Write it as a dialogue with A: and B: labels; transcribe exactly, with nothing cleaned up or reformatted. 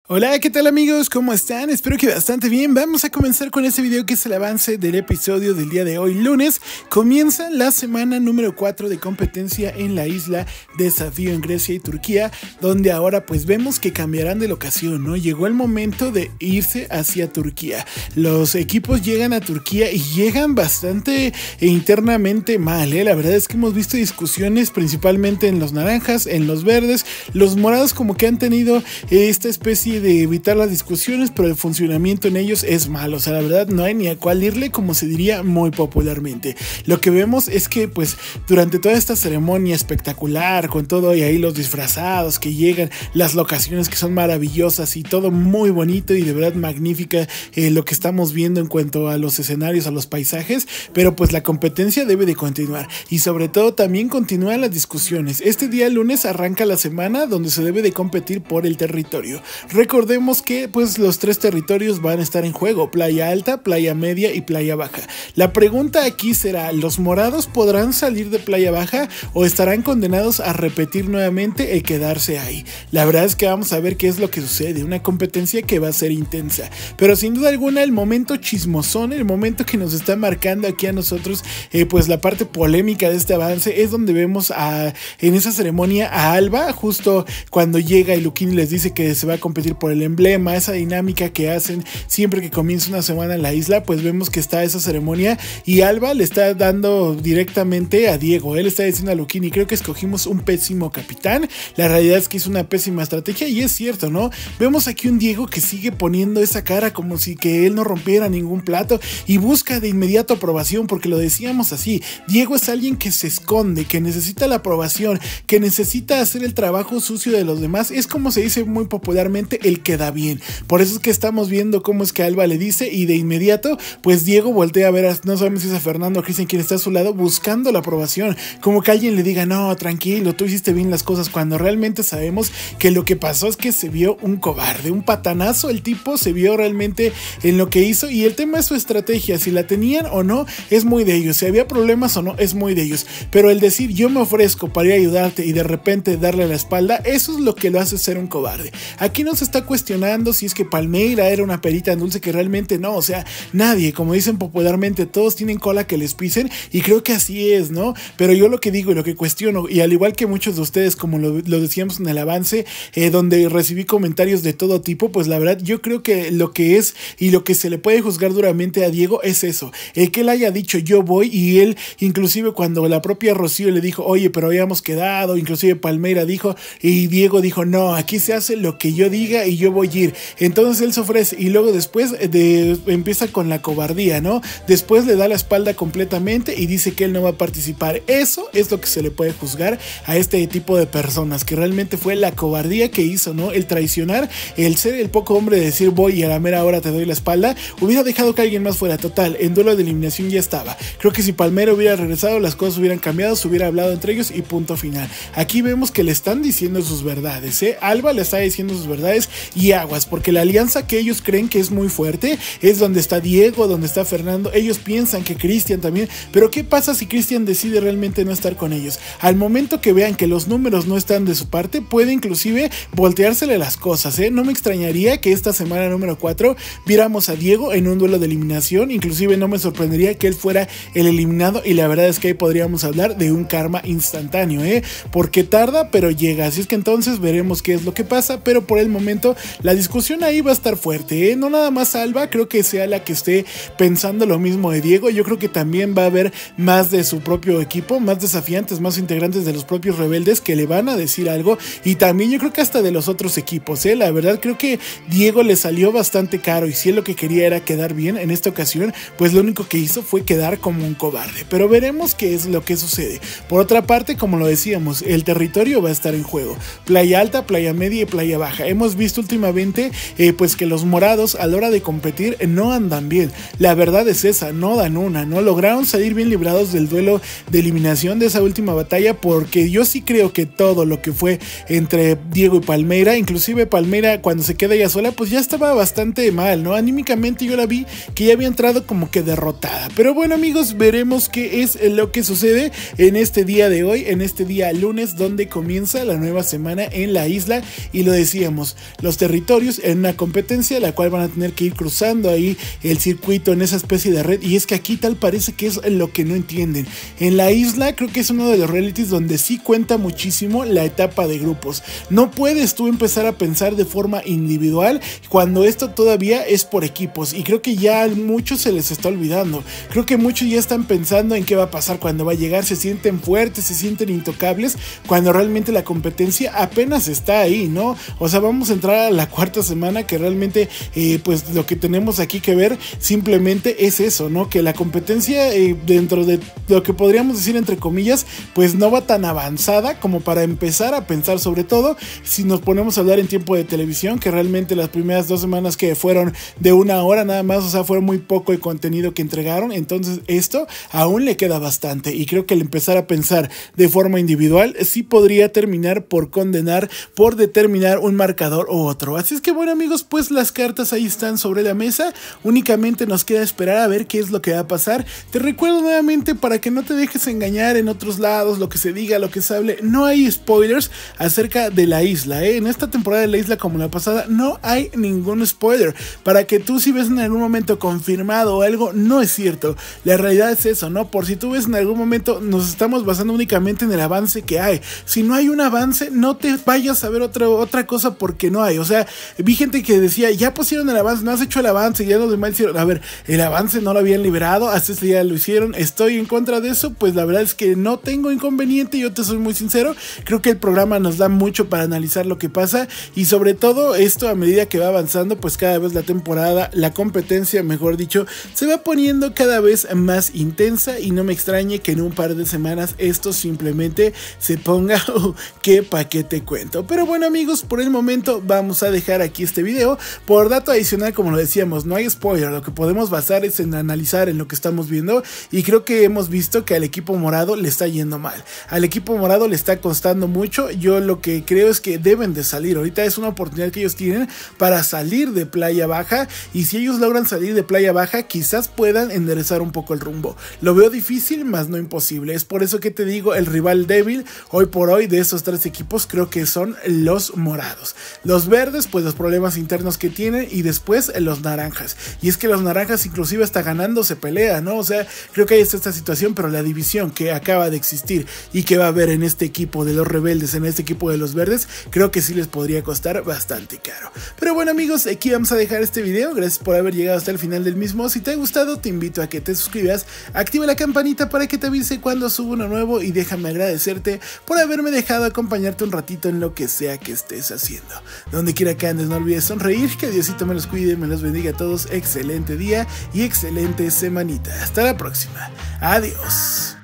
A: Hola, ¿qué tal amigos? ¿Cómo están? Espero que bastante bien. Vamos a comenzar con este video que es el avance del episodio del día de hoy, lunes. Comienza la semana número cuatro de competencia en la isla Desafío en Grecia y Turquía, donde ahora pues vemos que cambiarán de locación, ¿no? Llegó el momento de irse hacia Turquía. Los equipos llegan a Turquía y llegan bastante internamente mal, ¿eh? La verdad es que hemos visto discusiones principalmente en los naranjas, en los verdes, los morados como que han tenido esta especie de evitar las discusiones, pero el funcionamiento en ellos es malo. O sea, la verdad no hay ni a cuál irle, como se diría muy popularmente. Lo que vemos es que pues durante toda esta ceremonia espectacular, con todo y ahí los disfrazados que llegan, las locaciones que son maravillosas y todo muy bonito y de verdad magnífica, eh, lo que estamos viendo en cuanto a los escenarios, a los paisajes, pero pues la competencia debe de continuar y sobre todo también continúan las discusiones. Este día lunes arranca la semana donde se debe de competir por el territorio. Recordemos que pues los tres territorios van a estar en juego: Playa Alta, Playa Media y Playa Baja. La pregunta aquí será: ¿los morados podrán salir de Playa Baja o estarán condenados a repetir nuevamente el quedarse ahí? La verdad es que vamos a ver qué es lo que sucede, una competencia que va a ser intensa, pero sin duda alguna el momento chismosón, el momento que nos está marcando aquí a nosotros eh, pues la parte polémica de este avance es donde vemos a, en esa ceremonia a Alba, justo cuando llega y Luchini les dice que se va a competir por el emblema, esa dinámica que hacen siempre que comienza una semana en la isla. Pues vemos que está esa ceremonia y Alba le está dando directamente a Diego. Él está diciendo a Luchini: creo que escogimos un pésimo capitán, la realidad es que hizo una pésima estrategia, y es cierto, ¿no? Vemos aquí un Diego que sigue poniendo esa cara como si que él no rompiera ningún plato y busca de inmediato aprobación, porque lo decíamos así, Diego es alguien que se esconde, que necesita la aprobación, que necesita hacer el trabajo sucio de los demás. Es como se dice muy popularmente, el que da bien. Por eso es que estamos viendo cómo es que Alba le dice, y de inmediato pues Diego voltea a ver a, no sabemos si es a Fernando o Cristian quien está a su lado, buscando la aprobación, como que alguien le diga: no, tranquilo, tú hiciste bien las cosas, cuando realmente sabemos que lo que pasó es que se vio un cobarde, un patanazo. El tipo se vio realmente en lo que hizo, y el tema es su estrategia, si la tenían o no es muy de ellos, si había problemas o no es muy de ellos, pero el decir yo me ofrezco para ir a ayudarte y de repente darle la espalda, eso es lo que lo hace ser un cobarde. Aquí no se está cuestionando si es que Palmeira era una perita en dulce, que realmente no, o sea, nadie, como dicen popularmente, todos tienen cola que les pisen, y creo que así es, ¿no? Pero yo lo que digo y lo que cuestiono, y al igual que muchos de ustedes, como lo, lo decíamos en el avance, eh, donde recibí comentarios de todo tipo, pues la verdad yo creo que lo que es y lo que se le puede juzgar duramente a Diego es eso, el que él haya dicho yo voy, y él inclusive cuando la propia Rocío le dijo oye pero habíamos quedado, inclusive Palmeira dijo, y Diego dijo no, aquí se hace lo que yo diga y yo voy a ir. Entonces él se ofrece y luego después de, empieza con la cobardía, ¿no? Después le da la espalda completamente y dice que él no va a participar. Eso es lo que se le puede juzgar a este tipo de personas, que realmente fue la cobardía que hizo, ¿no? El traicionar, el ser el poco hombre de decir voy y a la mera hora te doy la espalda. Hubiera dejado que alguien más fuera. Total, en duelo de eliminación ya estaba. Creo que si Palmeira hubiera regresado, las cosas hubieran cambiado, se hubiera hablado entre ellos y punto final. Aquí vemos que le están diciendo sus verdades, ¿eh? Alba le está diciendo sus verdades, y aguas, porque la alianza que ellos creen que es muy fuerte es donde está Diego, donde está Fernando. Ellos piensan que Cristian también, pero ¿qué pasa si Cristian decide realmente no estar con ellos? Al momento que vean que los números no están de su parte, puede inclusive volteársele las cosas, ¿eh? No me extrañaría que esta semana número cuatro viéramos a Diego en un duelo de eliminación, inclusive no me sorprendería que él fuera el eliminado, y la verdad es que ahí podríamos hablar de un karma instantáneo, ¿eh? Porque tarda pero llega, así es que entonces veremos qué es lo que pasa, pero por el momento la discusión ahí va a estar fuerte, ¿eh? No nada más Alba creo que sea la que esté pensando lo mismo de Diego, yo creo que también va a haber más de su propio equipo, más desafiantes, más integrantes de los propios rebeldes que le van a decir algo, y también yo creo que hasta de los otros equipos, ¿eh? La verdad creo que Diego le salió bastante caro, y si él lo que quería era quedar bien en esta ocasión, pues lo único que hizo fue quedar como un cobarde, pero veremos qué es lo que sucede. Por otra parte, como lo decíamos, el territorio va a estar en juego: Playa Alta, Playa Media y Playa Baja. Hemos visto últimamente eh, pues que los morados a la hora de competir no andan bien, la verdad es esa, no dan una, no lograron salir bien librados del duelo de eliminación de esa última batalla, porque yo sí creo que todo lo que fue entre Diego y Palmeira, inclusive Palmeira cuando se queda ella sola, pues ya estaba bastante mal, ¿no? Anímicamente yo la vi que ya había entrado como que derrotada, pero bueno amigos, veremos qué es lo que sucede en este día de hoy, en este día lunes donde comienza la nueva semana en la isla. Y lo decíamos, los territorios en una competencia, la cual van a tener que ir cruzando ahí el circuito en esa especie de red. Y es que aquí tal parece que es lo que no entienden. En la isla creo que es uno de los realities donde sí cuenta muchísimo la etapa de grupos. No puedes tú empezar a pensar de forma individual cuando esto todavía es por equipos, y creo que ya a muchos se les está olvidando. Creo que muchos ya están pensando en qué va a pasar cuando va a llegar, se sienten fuertes, se sienten intocables, cuando realmente la competencia apenas está ahí, ¿no? O sea, vamos a entrar a la cuarta semana que realmente eh, pues lo que tenemos aquí que ver simplemente es eso, ¿no? Que la competencia eh, dentro de lo que podríamos decir entre comillas, pues no va tan avanzada como para empezar a pensar, sobre todo si nos ponemos a hablar en tiempo de televisión, que realmente las primeras dos semanas que fueron de una hora nada más, o sea, fue muy poco el contenido que entregaron. Entonces esto aún le queda bastante, y creo que el empezar a pensar de forma individual sí podría terminar por condenar, por determinar un marcador u otro. Así es que bueno amigos, pues las cartas ahí están sobre la mesa, únicamente nos queda esperar a ver qué es lo que va a pasar. Te recuerdo nuevamente, para que no te dejes engañar en otros lados, lo que se diga, lo que se hable, no hay spoilers acerca de la isla, ¿eh? En esta temporada de la isla, como la pasada, no hay ningún spoiler, para que tú, si ves en algún momento confirmado o algo, no es cierto. La realidad es eso, ¿no? Por si tú ves en algún momento, nos estamos basando únicamente en el avance que hay. Si no hay un avance, no te vayas a ver otra, otra cosa, porque no hay. O sea, vi gente que decía, ya pusieron el avance, no has hecho el avance, ya los demás hicieron. A ver, el avance no lo habían liberado, hasta ese día lo hicieron. Estoy en contra de eso, pues la verdad es que no tengo inconveniente, yo te soy muy sincero. Creo que el programa nos da mucho para analizar lo que pasa, y sobre todo esto, a medida que va avanzando, pues cada vez la temporada, la competencia mejor dicho, se va poniendo cada vez más intensa, y no me extrañe que en un par de semanas esto simplemente se ponga oh, que pa' qué te cuento. Pero bueno amigos, por el momento vamos a dejar aquí este video. Por dato adicional, como lo decíamos, no hay spoiler, lo que podemos basar es en analizar en lo que estamos viendo, y creo que hemos visto que al equipo morado le está yendo mal, al equipo morado le está costando mucho. Yo lo que creo es que deben de salir, ahorita es una oportunidad que ellos tienen para salir de Playa Baja, y si ellos logran salir de Playa Baja, quizás puedan enderezar un poco el rumbo. Lo veo difícil, más no imposible. Es por eso que te digo, el rival débil hoy por hoy de esos tres equipos creo que son los morados. Los verdes, pues los problemas internos que tienen, y después los naranjas. Y es que los naranjas inclusive hasta ganando se pelea, ¿no? O sea, creo que ahí está esta situación, pero la división que acaba de existir y que va a haber en este equipo de los rebeldes, en este equipo de los verdes, creo que sí les podría costar bastante caro. Pero bueno amigos, aquí vamos a dejar este video. Gracias por haber llegado hasta el final del mismo. Si te ha gustado, te invito a que te suscribas, activa la campanita para que te avise cuando subo uno nuevo, y déjame agradecerte por haberme dejado acompañarte un ratito en lo que sea que estés haciendo. Donde quiera que andes, no olvides sonreír, que Diosito me los cuide, me los bendiga a todos. Excelente día y excelente semanita. Hasta la próxima. Adiós.